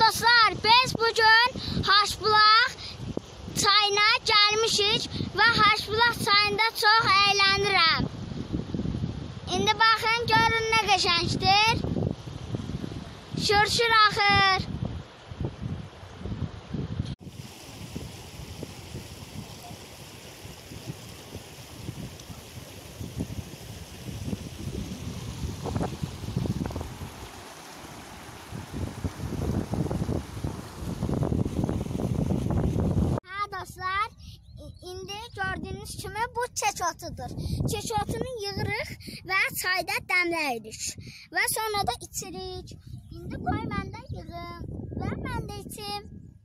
Dostlar, biz bugün Haşbulaq çayına gəlmişik və Haşbulaq çayında çox əylənirəm. İndi baxın, görün nə qəşəngdir. Şırşır axır. Dostlar, indi gördüyünüz kimi bu çeçotudur. Çeçotunu yığırıq və çayda dəmləyirik və sonra da içirik. İndi qoy mən də yığım və mən də içim.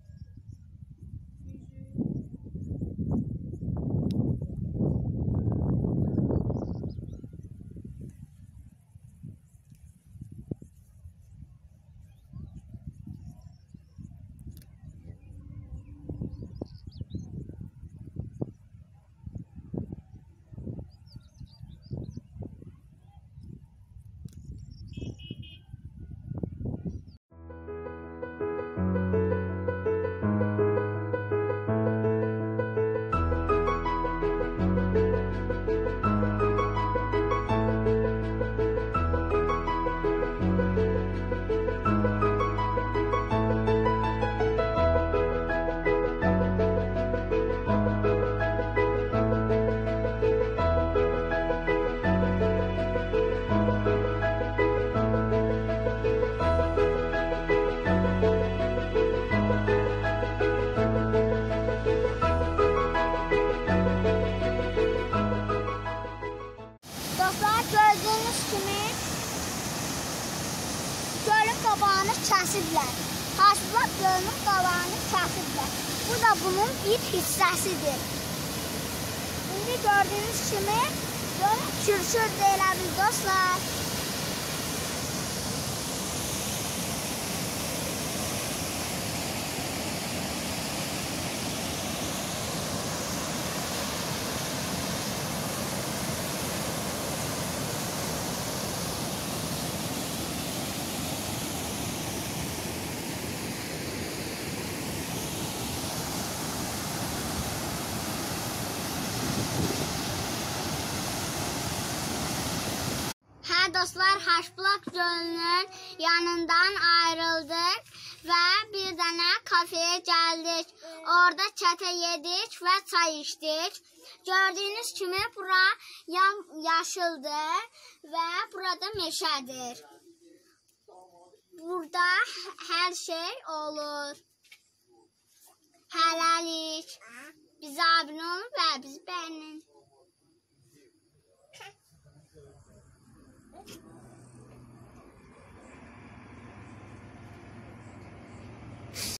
Dostlar, gördüyünüz kimi gölün qabağını kəsiblər. Haşbulaq gölünün qabağını kəsiblər. Bu da bunun bir hissəsidir. İndi gördüyünüz kimi gölün şırşır deyilə bil dostlar. Dostlar, Haşbulaq gölünün yanından ayrıldık və bir dənə kafeye gəldik. Orada çətə yedik və çay içdik. Gördüyünüz kimi bura yaşıldır və burada meşədir. Burada hər şey olur. Hələlik. Bizə abunə olun və bizi bəyənin.